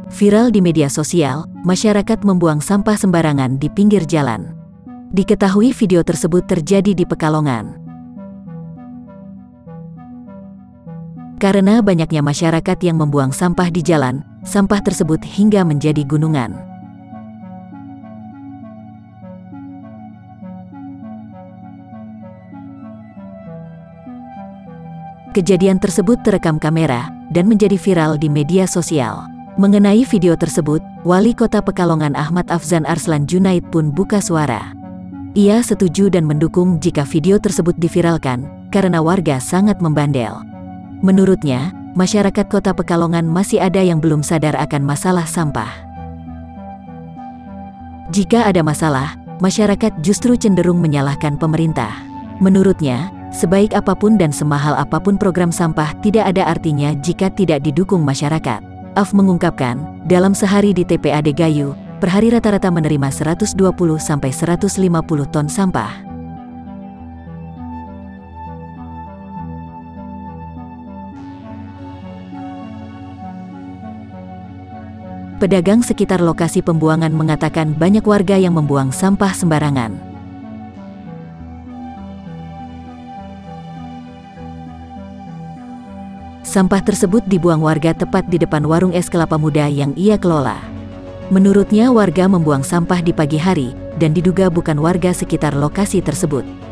Viral di media sosial, masyarakat membuang sampah sembarangan di pinggir jalan. Diketahui video tersebut terjadi di Pekalongan. Karena banyaknya masyarakat yang membuang sampah di jalan, sampah tersebut hingga menjadi gunungan. Kejadian tersebut terekam kamera dan menjadi viral di media sosial. Mengenai video tersebut, Wali Kota Pekalongan Ahmad Afzan Arslan Junaid pun buka suara. Ia setuju dan mendukung jika video tersebut diviralkan, karena warga sangat membandel. Menurutnya, masyarakat Kota Pekalongan masih ada yang belum sadar akan masalah sampah. Jika ada masalah, masyarakat justru cenderung menyalahkan pemerintah. Menurutnya, sebaik apapun dan semahal apapun program sampah tidak ada artinya jika tidak didukung masyarakat. Af mengungkapkan, dalam sehari di TPA Degayu, per hari rata-rata menerima 120-150 ton sampah. Pedagang sekitar lokasi pembuangan mengatakan banyak warga yang membuang sampah sembarangan. Sampah tersebut dibuang warga tepat di depan warung es kelapa muda yang ia kelola. Menurutnya warga membuang sampah di pagi hari, dan diduga bukan warga sekitar lokasi tersebut.